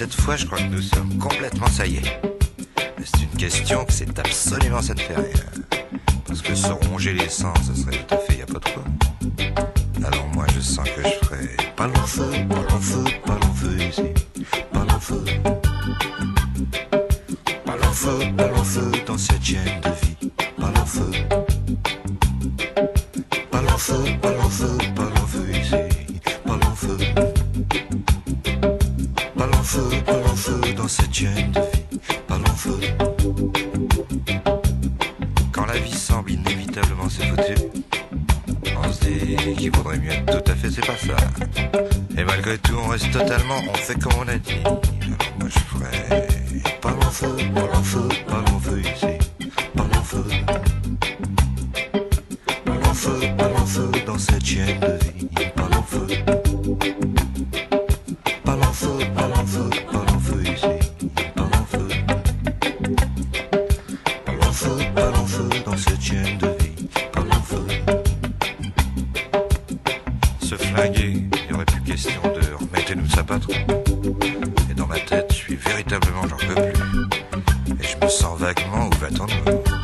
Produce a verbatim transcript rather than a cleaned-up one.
cette fois, je crois que nous sommes complètement ça y est. C'est une question que c'est absolument ça ne fait rien. Parce que se ronger les sangs, ça serait tout à fait y a pas de quoi. Alors moi, je sens que je ferai pas long feu, pas long feu, pas long feu ici. Pas long feu. Pas long feu, pas long feu dans cette chaîne de vie. Pas long feu. Pas long feu, pas long feu, pas long feu ici. Pas long feu. Pas long feu, pas long feu dans cette chaîne de vie. Pas long feu. Quand la vie semble inévitablement se foutu, on se dit qu'il vaudrait mieux être tout à fait, c'est pas ça. Et malgré tout, on reste totalement, on fait comme on a dit. Alors moi je ferais pas long feu, pas long feu, pas long feu ici. Pas long feu. Pas long feu, pas long feu dans cette chaîne de vie. Pas long feu. Pas long feu, pas long feu, pas long feu ici. Pas long feu. Pas long feu, pas long feu dans cette chaîne de vie. Pas long feu. Se flinguer, il n'y aurait plus question de remettez-nous ça patron. Et dans ma tête, je suis véritablement, j'en peux plus. Et je me sens vaguement où va-t-on nous?